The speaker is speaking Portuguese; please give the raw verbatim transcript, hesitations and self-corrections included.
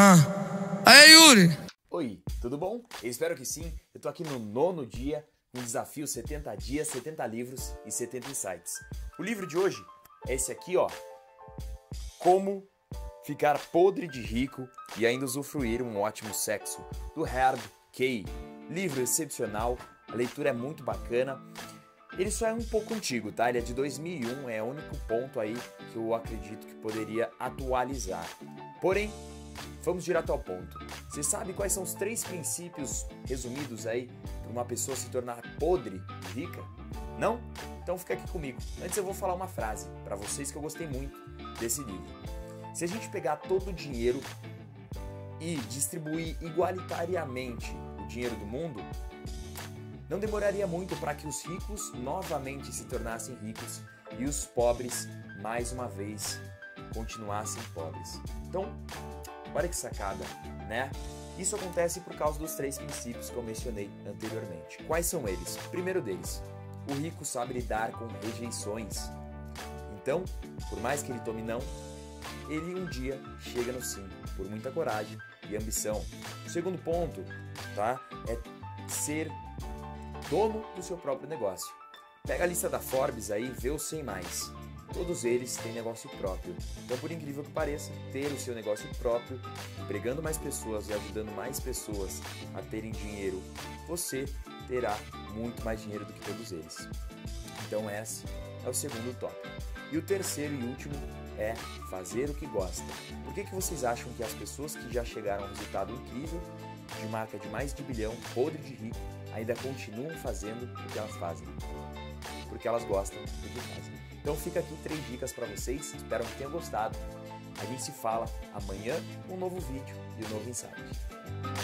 Ah. Aí, Yuri. Oi, tudo bom? Eu espero que sim. Eu tô aqui no nono dia, com o desafio setenta dias, setenta livros e setenta insights. O livro de hoje é esse aqui, ó. Como ficar podre de rico e ainda usufruir um ótimo sexo, do Herb Kay. Livro excepcional, a leitura é muito bacana. Ele só é um pouco antigo, tá? Ele é de dois mil e um, é o único ponto aí que eu acredito que poderia atualizar. Porém, vamos direto ao ponto. Você sabe quais são os três princípios resumidos aí para uma pessoa se tornar podre e rica? Não? Então fica aqui comigo. Antes eu vou falar uma frase para vocês que eu gostei muito desse livro. Se a gente pegar todo o dinheiro e distribuir igualitariamente o dinheiro do mundo, não demoraria muito para que os ricos novamente se tornassem ricos e os pobres, mais uma vez, continuassem pobres. Então, olha que sacada, né? Isso acontece por causa dos três princípios que eu mencionei anteriormente. Quais são eles? Primeiro deles, o rico sabe lidar com rejeições. Então, por mais que ele tome não, ele um dia chega no sim, por muita coragem e ambição. O segundo ponto, tá? É ser dono do seu próprio negócio. Pega a lista da Forbes aí, vê os cem mais. Todos eles têm negócio próprio. Então, por incrível que pareça, ter o seu negócio próprio, empregando mais pessoas e ajudando mais pessoas a terem dinheiro, você terá muito mais dinheiro do que todos eles. Então, esse é o segundo tópico. E o terceiro e último é fazer o que gosta. Por que que vocês acham que as pessoas que já chegaram a um resultado incrível, de marca de mais de bilhão, podre de rico, ainda continuam fazendo o que elas fazem? Porque elas gostam do que fazem. Então fica aqui três dicas para vocês, espero que tenham gostado. A gente se fala amanhã com um novo vídeo e um novo insight.